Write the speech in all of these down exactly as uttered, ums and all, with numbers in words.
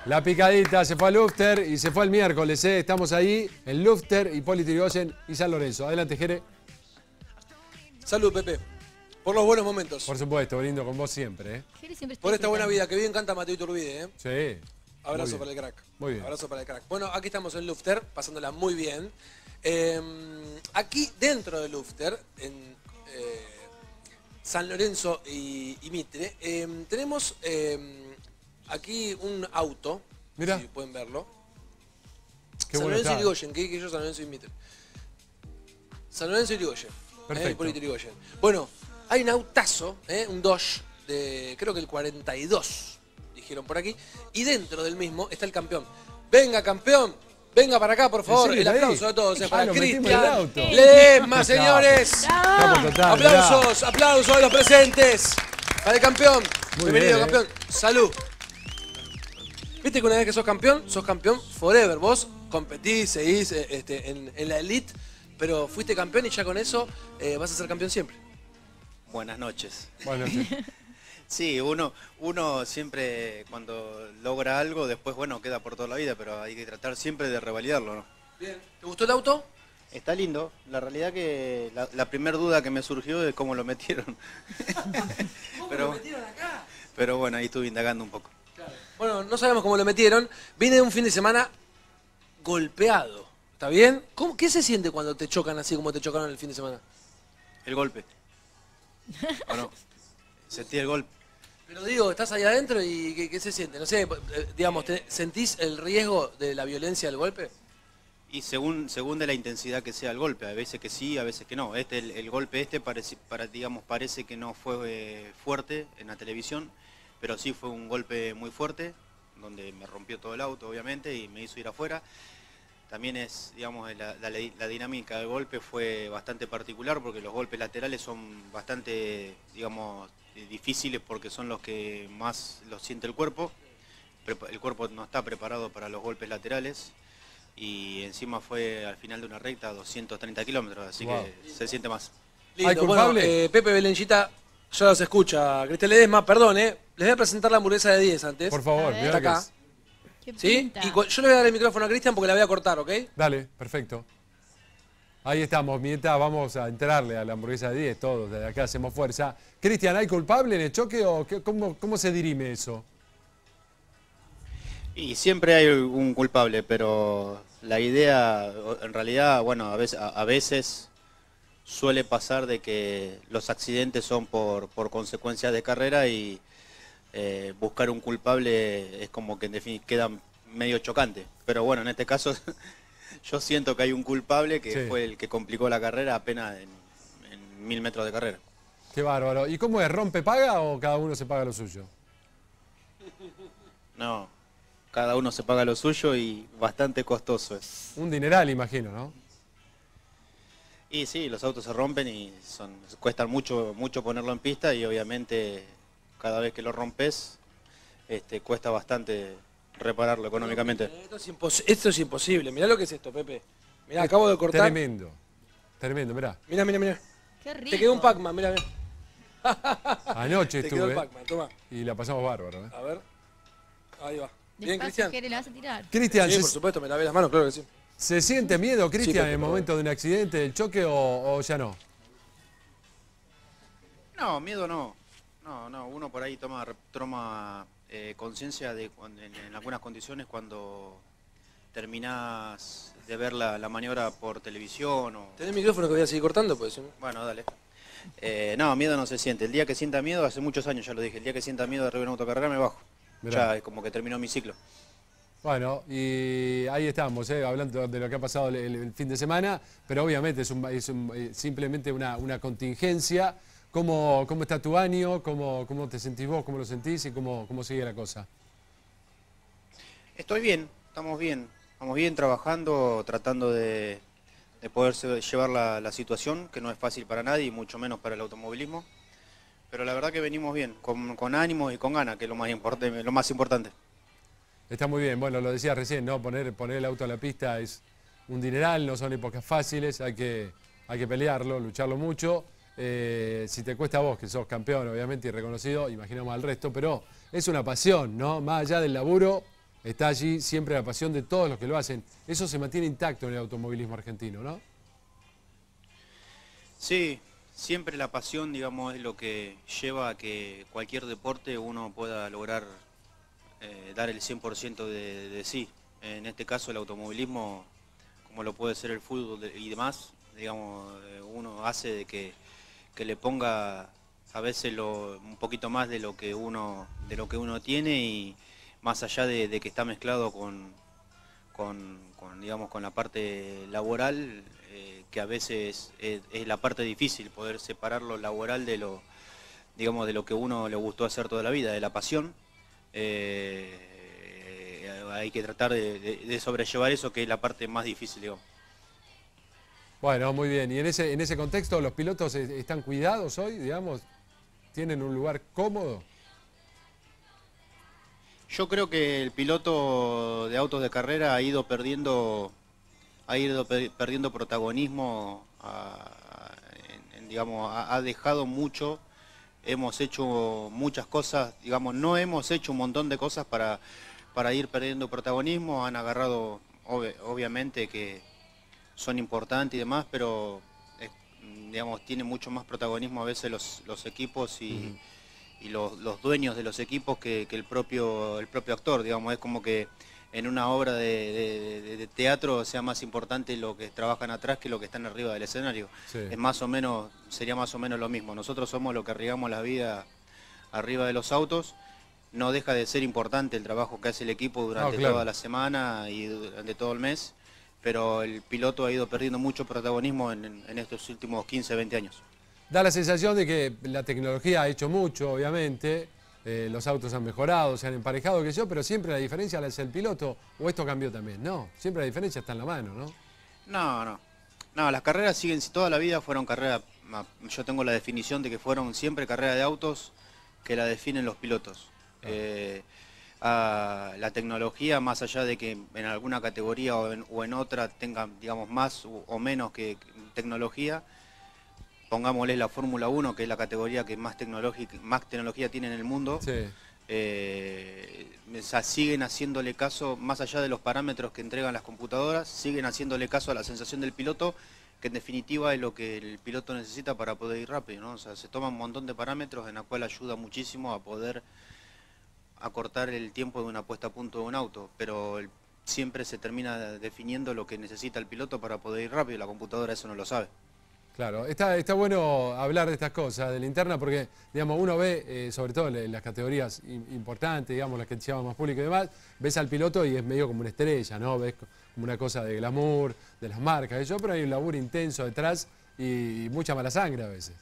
La picadita se fue al Lufter y se fue el miércoles, ¿eh? Estamos ahí, en Lufter, Hipólito Yrigoyen y San Lorenzo. Adelante, Jere. Salud, Pepe. Por los buenos momentos. Por supuesto, brindo con vos siempre, ¿eh? Siempre Por esta buena vida, que bien canta Mateo Iturbide, ¿eh? Sí. Abrazo para el crack. Muy bien. Abrazo para el crack. Bueno, aquí estamos en Lufter, pasándola muy bien. Eh, aquí dentro de Lufter, en eh, San Lorenzo y, y Mitre, eh, tenemos eh, aquí un auto. Mira. Si pueden verlo. Qué San bueno Lorenzo y está. Yrigoyen, que dije yo, San Lorenzo y Mitre. San Lorenzo y Yrigoyen. Perfecto. Eh, Hipólito Yrigoyen. Bueno, hay un autazo, eh, un Dodge de creo que el cuarenta y dos, dijeron por aquí, y dentro del mismo está el campeón. Venga, campeón, venga para acá, por favor. serio, El aplauso ahí? de todos, eh, Ah, para lo metimos en el Cristian auto. Ledesma, señores. Capo total, Aplausos, aplausos a los presentes. Para el campeón. Muy Bienvenido, bien, eh. campeón. Salud. Viste que una vez que sos campeón, sos campeón forever. Vos competís, seguís eh, este, en, en la elite, pero fuiste campeón y ya con eso eh, vas a ser campeón siempre. Buenas noches. Bueno, sí. Sí, uno, uno siempre cuando logra algo, después bueno, queda por toda la vida, pero hay que tratar siempre de revalidarlo, ¿no? Bien. ¿Te gustó el auto? Está lindo. La realidad que la, la primera duda que me surgió es cómo lo metieron. ¿Cómo pero, lo metieron acá? Pero bueno, ahí estuve indagando un poco. Claro. Bueno, no sabemos cómo lo metieron. Vine de un fin de semana golpeado. ¿Está bien? ¿Cómo, ¿Qué se siente cuando te chocan así como te chocaron el fin de semana? El golpe. ¿O no? Sentí el golpe. Pero digo, estás ahí adentro y ¿qué, qué se siente? No sé, eh, digamos, te- ¿sentís el riesgo de la violencia del golpe? Y según según de la intensidad que sea el golpe, a veces que sí, a veces que no. Este el, el golpe este parece para digamos parece que no fue eh, fuerte en la televisión, pero sí fue un golpe muy fuerte donde me rompió todo el auto obviamente y me hizo ir afuera. También es, digamos, la, la, la dinámica del golpe fue bastante particular porque los golpes laterales son bastante, digamos, difíciles porque son los que más los siente el cuerpo. El cuerpo no está preparado para los golpes laterales y encima fue al final de una recta a doscientos treinta kilómetros, así Wow. que se siente más. Lindo. ¿Hay culpable? Bueno, eh, Pepe Belenchita ya los escucha. Cristian Ledesma, perdón, eh. Les voy a presentar la hamburguesa de diez antes. Por favor, A ver. mirá Está que acá. es. ¿Qué ¿Sí? pinta? Y cu- yo le voy a dar el micrófono a Cristian porque la voy a cortar, ¿ok? Dale, perfecto. Ahí estamos, mientras vamos a entrarle a la hamburguesa de diez, todos, desde acá hacemos fuerza. Cristian, ¿hay culpable en el choque o qué- cómo, cómo se dirime eso? Y siempre hay un culpable, pero la idea, en realidad, bueno, a veces, a, a veces suele pasar de que los accidentes son por, por consecuencias de carrera y eh, buscar un culpable es como que en definitiva queda medio chocante. Pero bueno, en este caso yo siento que hay un culpable que Sí. fue el que complicó la carrera apenas en, en mil metros de carrera. Qué bárbaro. ¿Y cómo es? ¿Rompe paga o cada uno se paga lo suyo? No, cada uno se paga lo suyo y bastante costoso es. Un dineral, imagino, ¿no? Y sí, los autos se rompen y son, cuestan mucho, mucho ponerlo en pista y obviamente cada vez que lo rompes este, cuesta bastante repararlo económicamente. Esto es, impos- esto es imposible. Mirá lo que es esto, Pepe. Mirá, acabo de cortar. Tremendo. Tremendo, mirá. Mirá, mirá, mirá. Qué rico. Te quedó un Pac-Man, mirá, mirá. Anoche Te quedó el estuve Pac-Man, toma. y la pasamos bárbaro, ¿eh? A ver. Ahí va. Bien, Despacio, Cristian. Jere, ¿la vas a tirar? Cristian, Sí, ¿se, por supuesto, me lavé las manos, claro que sí. se siente miedo, Cristian, Pepe, en el por momento de un accidente, del choque o, o ya no? No, miedo no. No, no, uno por ahí toma, toma eh, conciencia de cuando- en, en algunas condiciones cuando terminás de ver la, la maniobra por televisión o... ¿Tenés el micrófono que voy a seguir cortando? Pues, ¿sí? Bueno, dale. Eh, no, miedo no se siente. El día que sienta miedo, hace muchos años ya lo dije, el día que sienta miedo de arriba de una autocarrera me bajo. Mirá. Ya es como que terminó mi ciclo. Bueno, y ahí estamos, ¿eh? Hablando de lo que ha pasado el, el fin de semana, pero obviamente es, un- es un- eh, simplemente una, una contingencia. ¿Cómo, ¿Cómo está tu año? ¿Cómo, ¿Cómo te sentís vos? ¿Cómo lo sentís? ¿Y cómo, cómo sigue la cosa? Estoy bien, estamos bien. Estamos bien trabajando, tratando de, de poder se- llevar la, la situación, que no es fácil para nadie, y mucho menos para el automovilismo. Pero la verdad que venimos bien, con, con ánimo y con ganas, que es lo más, importe- lo más importante. Está muy bien, bueno, lo decía recién, ¿no? Poner, poner el auto a la pista es un dineral, no son épocas fáciles, hay que, hay que pelearlo, lucharlo mucho. Eh, si te cuesta a vos, que sos campeón, obviamente, y reconocido, imaginamos al resto, pero es una pasión, ¿no? Más allá del laburo, está allí siempre la pasión de todos los que lo hacen. Eso se mantiene intacto en el automovilismo argentino, ¿no? Sí, siempre la pasión, digamos, es lo que lleva a que cualquier deporte uno pueda lograr eh, dar el cien por ciento de, de sí. En este caso el automovilismo, como lo puede ser el fútbol y demás, digamos, uno hace de que, que le ponga a veces lo, un poquito más de lo que uno, de lo que uno tiene, y más allá de, de que está mezclado con, con, con, digamos, con la parte laboral, eh, que a veces es, es la parte difícil, poder separar lo laboral de lo, digamos, de lo que uno le gustó hacer toda la vida, de la pasión. Eh, hay que tratar de, de, de sobrellevar eso, que es la parte más difícil, digamos. Bueno, muy bien. Y en ese, en ese contexto, ¿los pilotos están cuidados hoy, digamos? ¿Tienen un lugar cómodo? Yo creo que el piloto de autos de carrera ha ido perdiendo, ha ido per, perdiendo protagonismo, a, en, en, digamos, ha, ha dejado mucho. Hemos hecho muchas cosas, digamos, no hemos hecho un montón de cosas para, para ir perdiendo protagonismo. Han agarrado, ob, obviamente, que son importantes y demás, pero es, digamos, tienen mucho más protagonismo a veces los, los equipos y, uh-huh. y los, los dueños de los equipos que, que el, propio, el propio actor. Digamos, es como que en una obra de, de, de teatro sea más importante lo que trabajan atrás que lo que están arriba del escenario. Sí. Es más o menos, sería más o menos lo mismo. Nosotros somos los que arriesgamos la vida arriba de los autos. No deja de ser importante el trabajo que hace el equipo durante no, claro. toda la semana y durante todo el mes, pero el piloto ha ido perdiendo mucho protagonismo en, en estos últimos quince, veinte años. Da la sensación de que la tecnología ha hecho mucho, obviamente, eh, los autos han mejorado, se han emparejado, qué sé yo, pero siempre la diferencia la hace el piloto, o esto cambió también, ¿no? Siempre la diferencia está en la mano, ¿no? No, no. No, las carreras siguen, toda la vida fueron carreras, yo tengo la definición de que fueron siempre carreras de autos que la definen los pilotos. Ah. Eh, a la tecnología, más allá de que en alguna categoría o en, o en otra tenga, digamos, más o, o menos que, que tecnología, pongámosle la Fórmula uno, que es la categoría que más, más tecnología tiene en el mundo, sí. eh, o sea, siguen haciéndole caso, más allá de los parámetros que entregan las computadoras, siguen haciéndole caso a la sensación del piloto, que en definitiva es lo que el piloto necesita para poder ir rápido, ¿no? O sea, se toman un montón de parámetros en la cual ayuda muchísimo a poder acortar el tiempo de una puesta a punto de un auto, pero el, siempre se termina definiendo lo que necesita el piloto para poder ir rápido. La computadora eso no lo sabe. Claro, está, está bueno hablar de estas cosas, de la interna, porque digamos, uno ve, eh, sobre todo en las categorías importantes, digamos, las que se llaman más público y demás, ves al piloto y es medio como una estrella, ¿no? Ves como una cosa de glamour, de las marcas, eso, pero hay un laburo intenso detrás y mucha mala sangre a veces.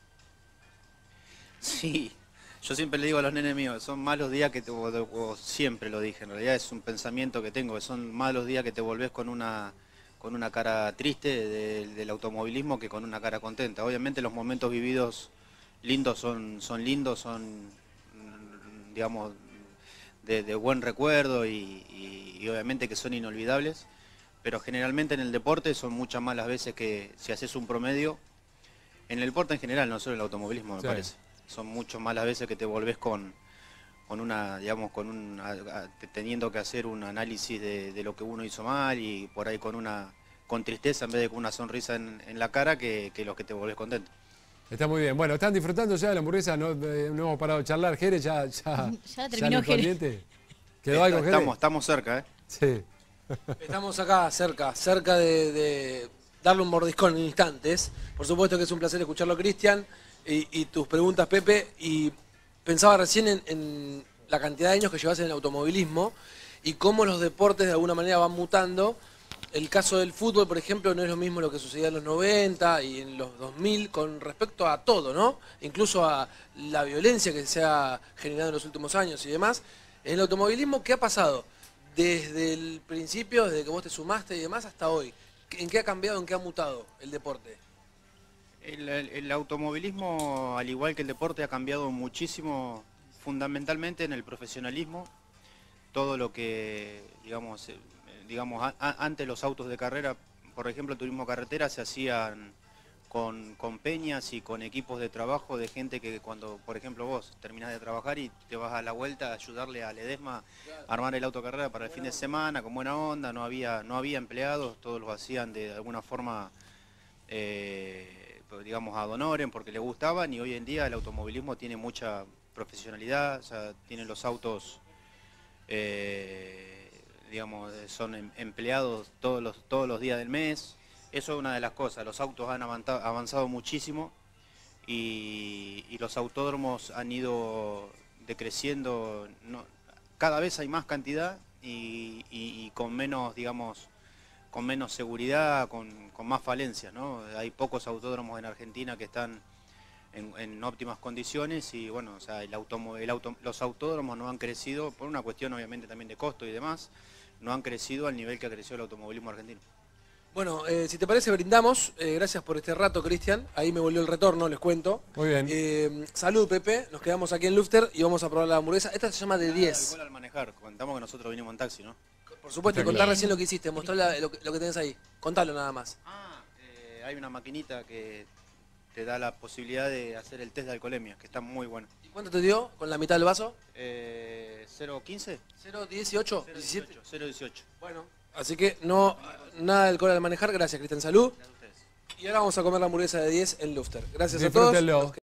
Sí. Yo siempre le digo a los nenes míos, son malos días que te, o, o siempre lo dije, en realidad es un pensamiento que tengo, que son malos días que te volvés con una, con una cara triste de, del automovilismo que con una cara contenta. Obviamente los momentos vividos lindos son, son lindos, son, digamos, de, de buen recuerdo y, y, y obviamente que son inolvidables, pero generalmente en el deporte son muchas más las veces que si haces un promedio, en el deporte en general, no solo en el automovilismo me sí. parece. Son mucho más las veces que te volvés con, con una, digamos, con un, teniendo que hacer un análisis de, de lo que uno hizo mal y por ahí con una, con tristeza en vez de con una sonrisa en, en la cara que, que los que te volvés contento. Está muy bien. Bueno, ¿están disfrutando ya de la hamburguesa? No, eh, no hemos parado de charlar. Jerez, ya, ya, ya terminó Jerez. ¿Quedó Está, algo, Jerez? Estamos, estamos cerca, ¿eh? Sí. Estamos acá, cerca, cerca de, de darle un mordiscón en instantes. Por supuesto que es un placer escucharlo, Cristian. Y, y tus preguntas, Pepe, y pensaba recién en, en la cantidad de años que llevas en el automovilismo y cómo los deportes de alguna manera van mutando. El caso del fútbol, por ejemplo, no es lo mismo lo que sucedía en los noventa y en los dos mil con respecto a todo, ¿no? Incluso a la violencia que se ha generado en los últimos años y demás. En el automovilismo, ¿qué ha pasado? Desde el principio, desde que vos te sumaste y demás, hasta hoy. ¿En qué ha cambiado, en qué ha mutado el deporte? El, el, el automovilismo, al igual que el deporte, ha cambiado muchísimo, fundamentalmente en el profesionalismo. Todo lo que, digamos, eh, digamos a, a, antes los autos de carrera, por ejemplo, turismo carretera, se hacían con, con peñas y con equipos de trabajo de gente que cuando, por ejemplo, vos terminás de trabajar y te vas a la vuelta a ayudarle a Ledesma a armar el autocarrera para el fin de semana, con buena onda, no había, no había empleados, todos lo hacían de alguna forma, eh, digamos, ad honorem, porque les gustaban, y hoy en día el automovilismo tiene mucha profesionalidad, o sea, tienen los autos, eh, digamos, son em, empleados todos los, todos los días del mes. Eso es una de las cosas, los autos han avanzado, avanzado muchísimo y, y los autódromos han ido decreciendo, no, cada vez hay más cantidad y, y, y con menos, digamos, con menos seguridad, con, con más falencias, ¿no? Hay pocos autódromos en Argentina que están en, en óptimas condiciones y bueno, o sea, el automo, el auto, los autódromos no han crecido, por una cuestión obviamente también de costo y demás, no han crecido al nivel que ha crecido el automovilismo argentino. Bueno, eh, si te parece brindamos, eh, gracias por este rato, Cristian, ahí me volvió el retorno, les cuento. Muy bien. Eh, salud, Pepe, nos quedamos aquí en Lufter y vamos a probar la hamburguesa. Esta se llama de diez. Alcohol al manejar, contamos que nosotros vinimos en taxi, ¿no? Por supuesto, Está contá claro. recién lo que hiciste, mostrá la- lo, que- lo que tenés ahí. Contalo nada más. Ah, eh, hay una maquinita que te da la posibilidad de hacer el test de alcoholemia, que está muy bueno. ¿Y cuánto te dio con la mitad del vaso? Eh, ¿cero quince? ¿cero dieciocho? ¿diecisiete? cero dieciocho. Bueno, así que no, nada de alcohol al manejar. Gracias, Cristian. Salud. Gracias a ustedes. Y ahora vamos a comer la hamburguesa de diez en Lufter. Gracias a todos. Disfrútenlo. Nos